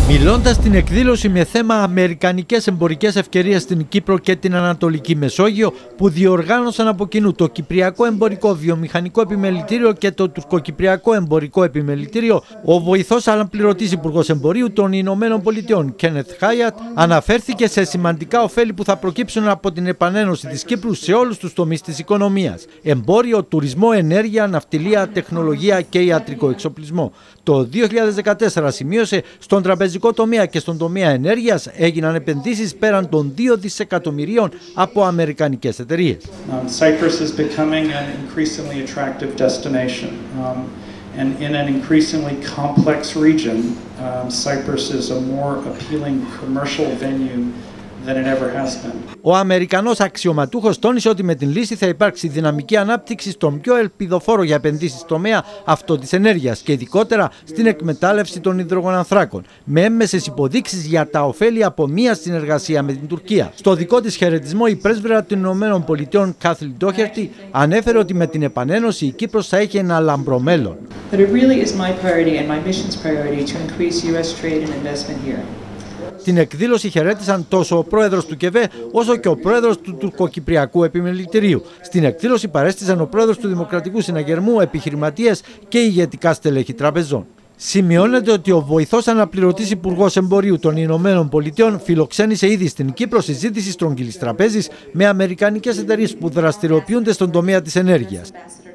Μιλώντας στην εκδήλωση με θέμα αμερικανικές εμπορικές ευκαιρίες στην Κύπρο και την Ανατολική Μεσόγειο, που διοργάνωσαν από κοινού το Κυπριακό Εμπορικό Βιομηχανικό Επιμελητήριο και το Τουρκοκυπριακό Εμπορικό Επιμελητήριο, ο βοηθός αναπληρωτής Υπουργός Εμπορίου των Ηνωμένων Πολιτειών, Κένεθ Χάιατ, αναφέρθηκε σε σημαντικά ωφέλη που θα προκύψουν από την επανένωση της Κύπρου σε όλους τους τομείς της οικονομίας: εμπόριο, τουρισμό, ενέργεια, ναυτιλία, τεχνολογία και ιατρικό εξοπλισμό. Το 2014 σημείωσε στον τραπεζικό τομέα και στον τομέα ενέργειας έγιναν επενδύσεις πέραν των 2 δισεκατομμυρίων από αμερικανικές εταιρείες. Cyprus is becoming an increasingly attractive destination, and in an increasingly complex region, Cyprus is a more appealing commercial venue than it ever has been. Ο Αμερικανός αξιωματούχος τόνισε ότι με την λύση θα υπάρξει δυναμική ανάπτυξη στον πιο ελπιδοφόρο για επενδύσεις τομέα, αυτό της ενέργειας, και ειδικότερα στην εκμετάλλευση των υδρογονανθράκων, με έμμεσες υποδείξεις για τα ωφέλη από μία συνεργασία με την Τουρκία. Στο δικό της χαιρετισμό, η πρέσβυρα των Ηνωμένων Πολιτειών, Κάθριν Ντόχερτι, ανέφερε ότι με την επανένωση η Κύπρος θα έχει ένα λαμπρό μέλλον. Την εκδήλωση χαιρέτησαν τόσο ο πρόεδρος του ΚΕΒΕ όσο και ο πρόεδρος του Τουρκοκυπριακού Επιμελητηρίου. Στην εκδήλωση παρέστησαν ο πρόεδρος του Δημοκρατικού Συναγερμού, επιχειρηματίες και ηγετικά στελέχη τραπεζών. Σημειώνεται ότι ο βοηθός αναπληρωτής Υπουργός Εμπορίου των Ηνωμένων Πολιτειών φιλοξένησε ήδη στην Κύπρο συζήτηση στρογγυλής τραπέζης με αμερικανικές εταιρείες που δραστηριοποιούνται στον τομέα της ενέργειας.